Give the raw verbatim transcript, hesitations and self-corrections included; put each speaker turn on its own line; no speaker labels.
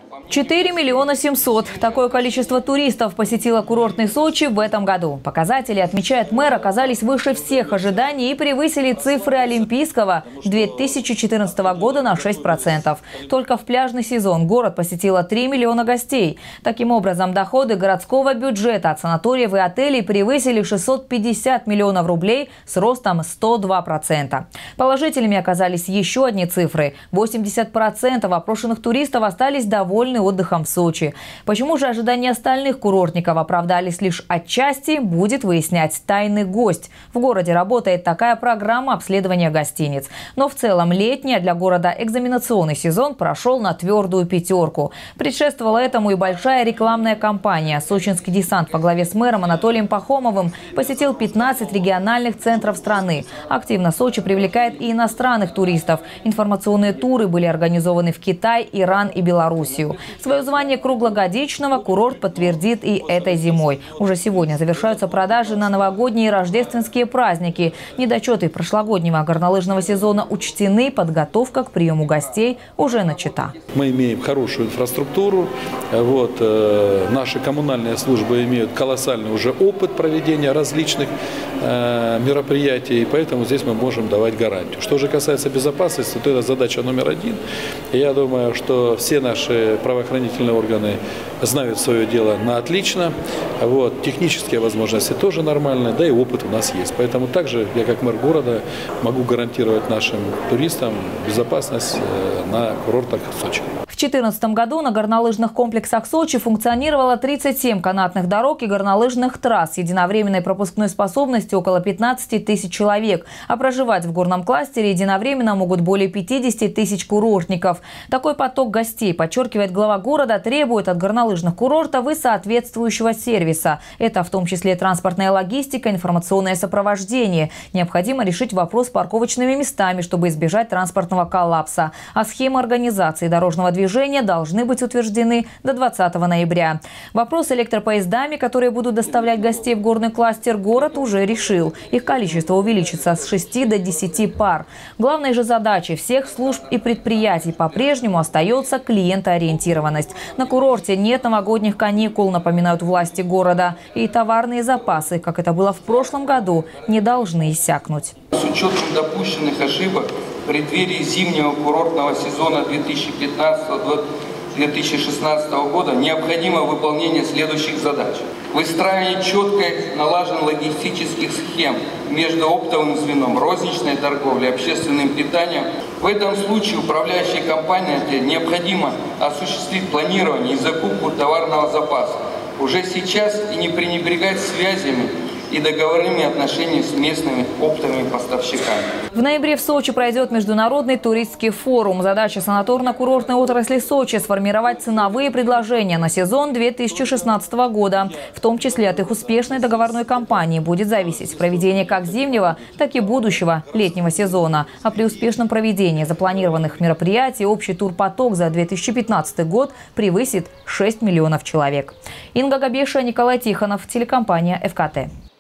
четыре миллиона семьсот. Такое количество туристов посетило курортный Сочи в этом году. Показатели, отмечает мэр, оказались выше всех ожиданий и превысили цифры олимпийского две тысячи четырнадцатого года на шесть процентов. Только в пляжный сезон город посетило три миллиона гостей. Таким образом, доходы городского бюджета от санаториев и отелей превысили шестьсот пятьдесят миллионов рублей с ростом сто два процента. Положительными оказались еще одни цифры. восемьдесят процентов опрошенных туристов остались довольны отдыхом в Сочи. Почему же ожидания остальных курортников оправдались лишь отчасти, будет выяснять тайный гость. В городе работает такая программа обследования гостиниц. Но в целом летний, а для города экзаменационный сезон прошел на твердую пятерку. Предшествовала этому и большая рекламная кампания. Сочинский десант во главе с мэром Анатолием Пахомовым посетил пятнадцать региональных центров страны. Активно Сочи привлекает и иностранных туристов. Информационные туры были организованы в Китай, Иран и Белоруссию. Свое звание круглогодичного курорт подтвердит и этой зимой. Уже сегодня завершаются продажи на новогодние и рождественские праздники. Недочеты прошлогоднего горнолыжного сезона учтены, подготовка к приему гостей уже начата.
Мы имеем хорошую инфраструктуру. Вот, э, наши коммунальные службы имеют колоссальный уже опыт проведения различных э, мероприятий, поэтому здесь мы можем давать гарантию. Что же касается безопасности, то это задача номер один. И я думаю, что все наши правоохранительные органы знают свое дело на отлично. Вот, технические возможности тоже нормальные, да и опыт у нас есть. Поэтому также я, как мэр города, могу гарантировать нашим туристам безопасность на курортах Сочи.
В две тысячи четырнадцатом году на горнолыжных комплексах Сочи функционировало тридцать семь канатных дорог и горнолыжных трасс с единовременной пропускной способностью около пятнадцати тысяч человек. А проживать в горном кластере единовременно могут более пятидесяти тысяч курортников. Такой поток гостей, подчеркивает глава города, требует от горнолыжных курортов и соответствующего сервиса. Это в том числе транспортная логистика, информационное сопровождение. Необходимо решить вопрос с парковочными местами, чтобы избежать транспортного коллапса. А схемы организации дорожного движения должны быть утверждены до двадцатого ноября. Вопрос с электропоездами, которые будут доставлять гостей в горный кластер, город уже решил. Их количество увеличится с шести до десяти пар. Главной же задачей всех служб и предприятий по-прежнему остается клиентоориентированность. На курорте нет новогодних каникул, напоминают власти города. И товарные запасы, как это было в прошлом году, не должны иссякнуть.
С учетом допущенных ошибок в преддверии зимнего курортного сезона две тысячи пятнадцатого — две тысячи шестнадцатого года необходимо выполнение следующих задач. Выстраивание четких налаженных логистических схем между оптовым звеном, розничной торговлей, общественным питанием. В этом случае управляющей компании необходимо осуществить планирование и закупку товарного запаса уже сейчас и не пренебрегать связями и договорными отношениями с местными оптовыми поставщиками.
В ноябре в Сочи пройдет международный туристский форум. Задача санаторно-курортной отрасли Сочи – сформировать ценовые предложения на сезон две тысячи шестнадцатого года. В том числе от их успешной договорной кампании будет зависеть проведение как зимнего, так и будущего летнего сезона. А при успешном проведении запланированных мероприятий общий турпоток за две тысячи пятнадцатый год превысит шесть миллионов человек. Инга Габеша, Николай Тихонов, телекомпания эф ка тэ.